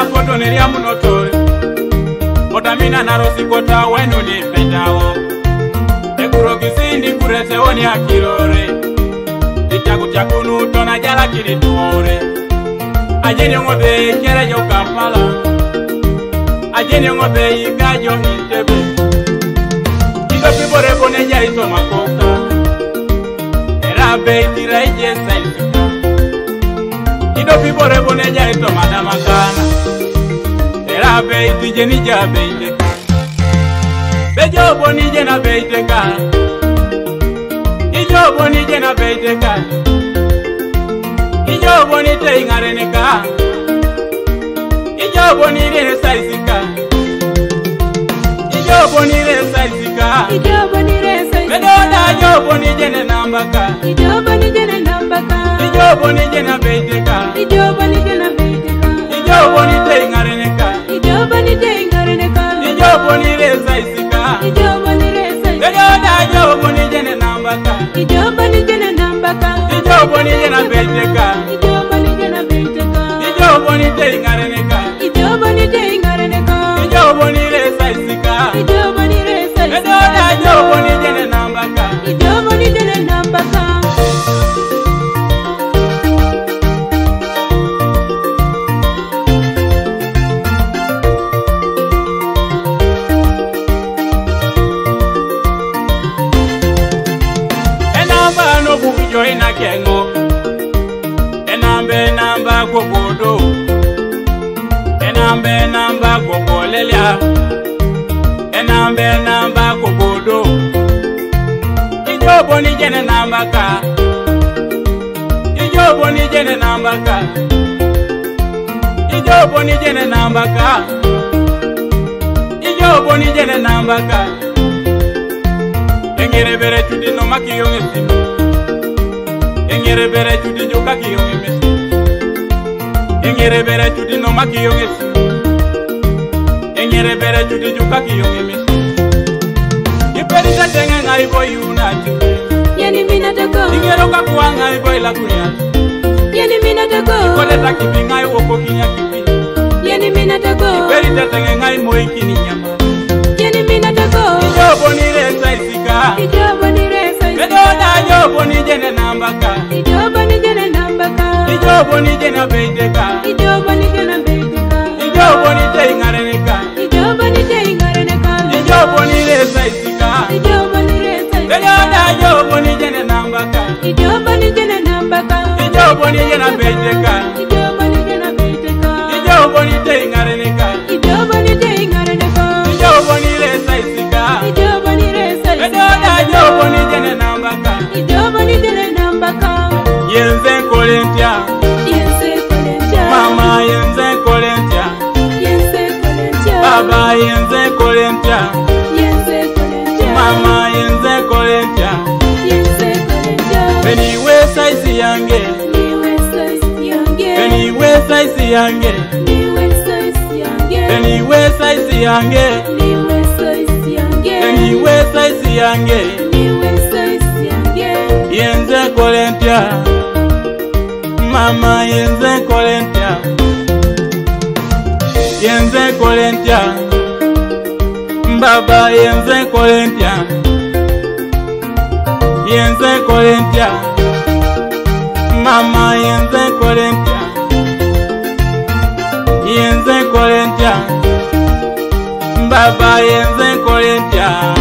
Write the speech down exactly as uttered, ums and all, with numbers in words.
koto neria munotore Otamina narosi kota wenu ni petao Ekuro kisindi kurete oni akirore Ichaku chakunu tona jala kiri tuore Ajeni ngobe kere jo Kampala Ajeni ngobe ikajo Entebbe Ido pibore bone ja ito makoka Erabe itira ije saisi Ido pibore bone ja ito madamakana Erabe itije nija beiteka Bejo boni je na beiteka Ijo boni je na beiteka Ijo boni te ingareneka Ijo boni re saisika Ijo boni re saisika Ijo boni re saisika Bedo da jo boni je na nambaka Ijo boni je na nambaka Ijo boni je na beiteka Ijo boni je na beiteka Ijo boni te ingareneka Ijo boni te ingareneka Ijo boni re saisika Ijo boni re saisika Bedo da jo boni je na nambaka Ijo boni je na nambaka Ijo boni je na beiteka Ijo boni je na beiteka Ijo boni te ingareneka Ijo boni te ingareneka Ijo boni re saisika Ijo boni re saisika Bedo da jo boni je na nambaka Ijo boni je na nambaka Joina kengo Enambe namba kokodo Enambe namba kokolelia Enambe namba kokodo Ijobo ni jene namba ka Ijobo ni jene namba ka Ijobo ni jene namba ka Ijobo ni jene namba ka Engere bere tudi no makiyo ngesimi Engere bere chudi joka kiyonge mesi Engere bere chudi no makiyonge si Engere bere chudi joka kiyonge mesi Iperi ta tenga ngai boy unati Yani mina tako Ingero kakuwa ngai boy la kuyati Yani mina tako Ikole ta kipi ngai woko kinya kipi Yani mina tako Iperi ta tenga ngai moi kini nyama Yani mina tako Ijobo ni re saisika Ijobo ni re saisika Bedo da jobo ni jene nambaka Ijobo ni jene nambaka Ijobo ni jene beiteka Ijobo ni jene beiteka Ijobo ni te ingareneka Ijobo ni te ingareneka Ijobo ni re saisika Ijobo ni re saisika Bedo da jobo ni jene nambaka Ijobo ni jene nambaka Ijobo ni jene beiteka Ijobo ni jene beiteka Ijobo ni te ingareneka Ijobo ni te ingareneka Ijobo ni re saisika Ijobo ni re Bedo saisika da jobo ni jene nambaka Ijobo ni jene nambaka Yenze kolentia Yense kolentia Mama yenze kolentia Yense kolentia Baba yenze kolentia Yense kolentia Mama yenze kolentia Yense kolentia Beni we saisi yange Niwe saisi yange Beni we saisi yange Niwe saisi yange Beni we saisi yange Niwe saisi yange Beni we saisi yange Niwe saisi yange Yenze kolentia Mama yenze kolentia Yenze kolentia Baba yenze kolentia Yenze kolentia Mama yenze kolentia Yenze kolentia Baba yenze kolentia